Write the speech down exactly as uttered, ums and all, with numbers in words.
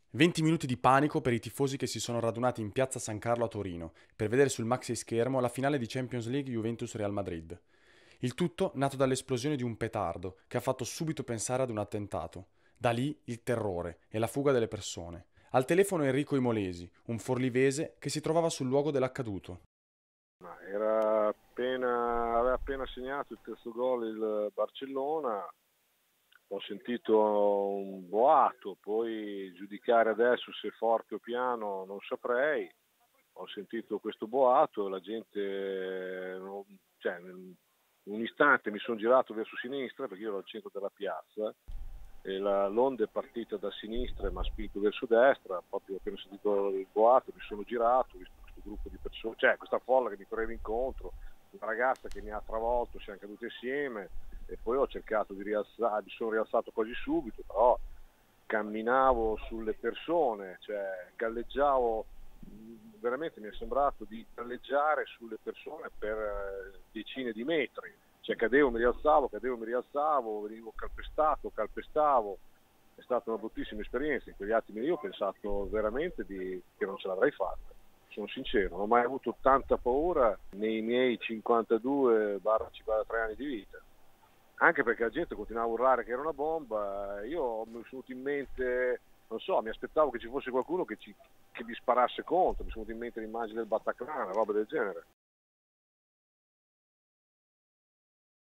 venti minuti di panico per i tifosi che si sono radunati in piazza San Carlo a Torino per vedere sul maxi schermo la finale di Champions League Juventus-Real Madrid. Il tutto nato dall'esplosione di un petardo che ha fatto subito pensare ad un attentato. Da lì il terrore e la fuga delle persone. Al telefono Enrico Imolesi, un forlivese che si trovava sul luogo dell'accaduto. Ma era appena, aveva appena segnato il terzo gol il Barcellona, ho sentito un boato, poi giudicare adesso se forte o piano non saprei, ho sentito questo boato, la gente, non- cioè, in un istante mi sono girato verso sinistra perché io ero al centro della piazza e la- l'onda è partita da sinistra e mi ha spinto verso destra, proprio appena ho sentito il boato mi sono girato, ho visto questo gruppo di persone, cioè questa folla che mi correva incontro, una ragazza che mi ha travolto, siamo cadute insieme e poi ho cercato di rialzare, mi sono rialzato quasi subito, però camminavo sulle persone, cioè galleggiavo, mh, veramente mi è sembrato di galleggiare sulle persone per eh, decine di metri, cioè cadevo, mi rialzavo, cadevo, mi rialzavo, venivo calpestato, calpestavo, è stata una bruttissima esperienza, in quegli attimi lì ho pensato veramente di, che non ce l'avrei fatta, sono sincero, non ho mai avuto tanta paura nei miei cinquantadue cinquantatré anni di vita, anche perché la gente continuava a urlare che era una bomba, io mi sono venuto in mente, non so, mi aspettavo che ci fosse qualcuno che, ci, che mi sparasse contro, mi sono venuto in mente l'immagine del Bataclan, roba del genere.